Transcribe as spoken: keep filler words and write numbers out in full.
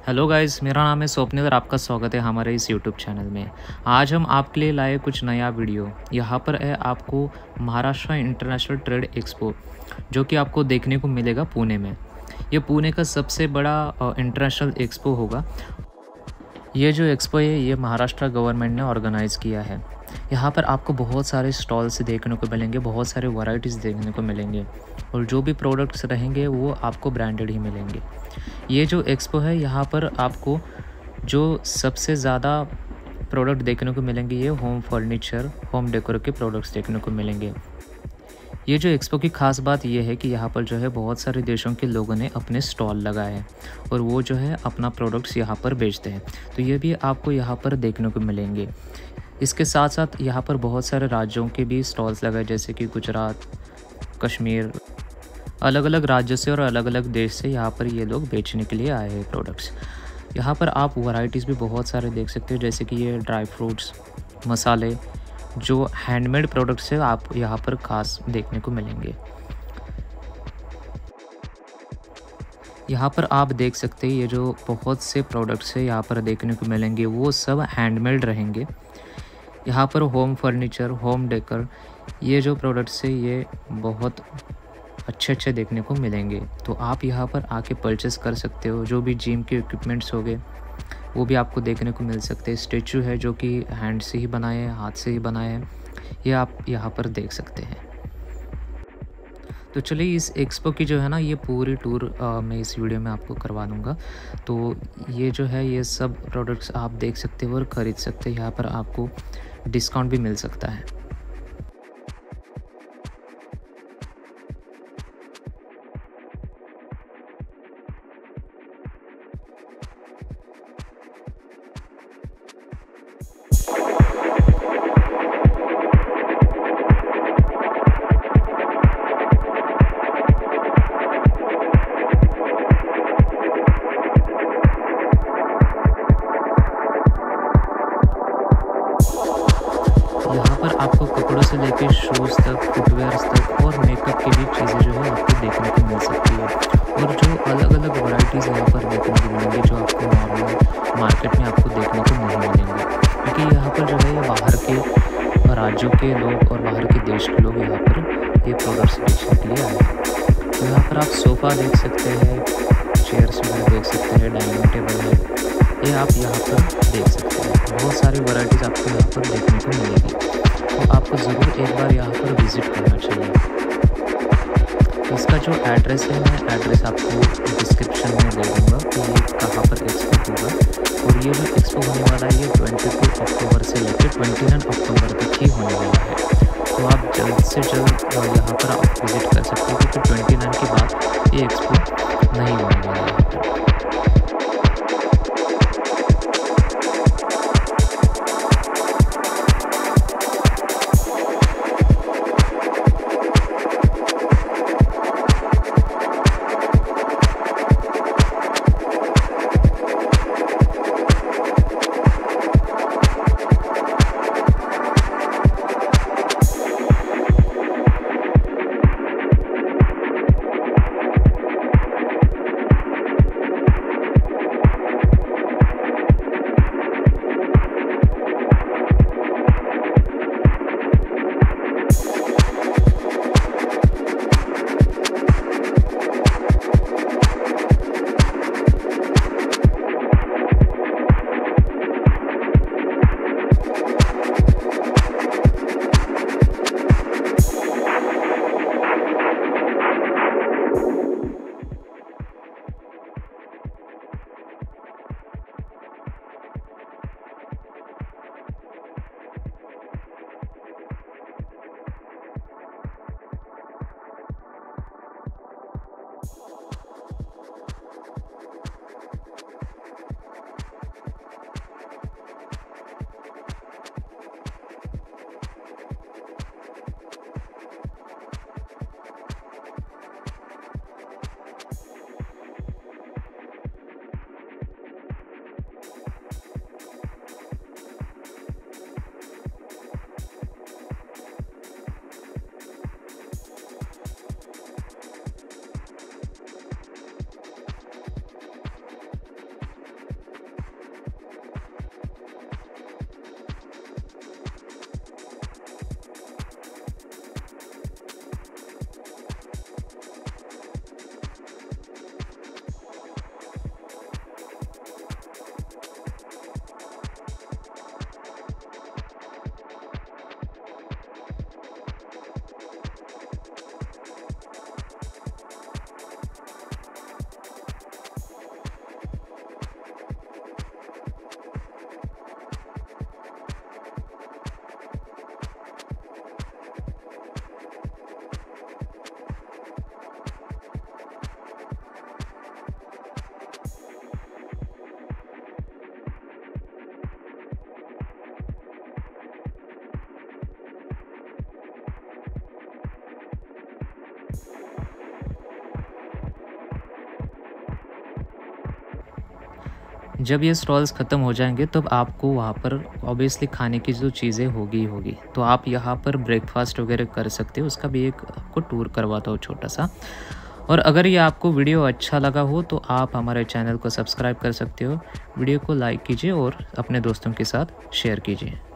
Hello guys, मेरा नाम है स्वप्निल और आपका स्वागत है हमारे इस यूट्यूब चैनल में। आज हम आपके लिए लाए कुछ नया वीडियो। यहाँ पर है आपको महाराष्ट्र इंटरनेशनल ट्रेड एक्सपो, जो कि आपको देखने को मिलेगा पुणे में। ये पुणे का सबसे बड़ा इंटरनेशनल एक्सपो होगा। ये जो एक्सपो है ये महाराष्ट्र गवर्नमेंट ने ऑर्गेनाइज़ किया है। यहाँ पर आपको बहुत सारे स्टॉल्स देखने को मिलेंगे, बहुत सारे वैरायटीज़ देखने को मिलेंगे और जो भी प्रोडक्ट्स रहेंगे वो आपको ब्रांडेड ही मिलेंगे। ये जो एक्सपो है यहाँ पर आपको जो सबसे ज़्यादा प्रोडक्ट देखने को मिलेंगे ये होम फर्नीचर, होम डेकोर के प्रोडक्ट्स देखने को मिलेंगे। ये जो एक्सपो की ख़ास बात ये है कि यहाँ पर जो है बहुत सारे देशों के लोगों ने अपने स्टॉल लगाए हैं और वो जो है अपना प्रोडक्ट्स यहाँ पर बेचते हैं, तो ये भी आपको यहाँ पर देखने को मिलेंगे। इसके साथ साथ यहाँ पर बहुत सारे राज्यों के भी स्टॉल्स लगाए, जैसे कि गुजरात, कश्मीर, अलग अलग राज्यों से और अलग अलग देश से यहाँ पर ये लोग बेचने के लिए आए हैं प्रोडक्ट्स। यहाँ पर आप वैरायटीज़ भी बहुत सारे देख सकते हो, जैसे कि ये ड्राई फ्रूट्स, मसाले, जो हैंडमेड प्रोडक्ट्स है आप यहाँ पर खास देखने को मिलेंगे। यहाँ पर आप देख सकते हैं ये जो बहुत से प्रोडक्ट्स है यहाँ पर देखने को मिलेंगे वो सब हैंडमेड रहेंगे। यहाँ पर होम फर्नीचर, होम डेकोर, ये जो प्रोडक्ट्स है ये बहुत अच्छे अच्छे देखने को मिलेंगे, तो आप यहाँ पर आके परचेस कर सकते हो। जो भी जिम के इक्विपमेंट्स हो गए वो भी आपको देखने को मिल सकते हैं। स्टैचू है जो कि हैंड से ही बनाए हैं, हाथ से ही बनाए हैं, ये आप यहाँ पर देख सकते हैं। तो चलिए इस एक्सपो की जो है ना ये पूरी टूर आ, मैं इस वीडियो में आपको करवा दूँगा। तो ये जो है ये सब प्रोडक्ट्स आप देख सकते हो और ख़रीद सकते हैं। यहाँ पर आपको डिस्काउंट भी मिल सकता है। यहाँ पर आपको कपड़ों से लेकर शूज़ तक, फुटवेयर्स तक और मेकअप की भी चीज़ें जो है आपको देखने को मिल सकती है। और जो अलग अलग वैरायटीज़ यहाँ पर देखने को मिलेंगी जो आपको नॉर्मल मार्केट में आपको देखने को नहीं मिलेंगे, क्योंकि यहाँ पर जो है ये बाहर के राज्यों के लोग और बाहर के देश के लोग यहाँ पर ये प्रोडक्ट्स बेचने के लिए आए हैं। तो यहाँ पर आप सोफ़ा देख सकते हैं, चेयर्स वगैरह देख सकते हैं, डाइनिंग टेबल है, ये आप यहाँ पर देख सकते हैं। बहुत सारी वैरायटीज़ आपको यहाँ पर देखने को मिलेगी, तो आपको ज़रूर एक बार यहाँ पर विज़िट करना चाहिए। इसका जो एड्रेस है मैं एड्रेस आपको डिस्क्रिप्शन में दे दूँगा कि ये कहाँ पर एक्सपो होगा। और ये जो एक्सपो होने वाला है ये बाईस अक्टूबर से लेकर उनतीस अक्टूबर तक ही होने वाला है, तो आप जल्द से जल्द यहाँ पर आप विज़िट कर सकते हो, क्योंकि उनतीस के बाद ये एक्सपो नहीं होने वाला है। जब ये स्टॉल्स ख़त्म हो जाएंगे तब आपको वहाँ पर ऑब्वियसली खाने की जो चीज़ें होगी ही होगी, तो आप यहाँ पर ब्रेकफास्ट वगैरह कर सकते हो। उसका भी एक आपको टूर करवाता हूँ छोटा सा। और अगर ये आपको वीडियो अच्छा लगा हो तो आप हमारे चैनल को सब्सक्राइब कर सकते हो, वीडियो को लाइक कीजिए और अपने दोस्तों के साथ शेयर कीजिए।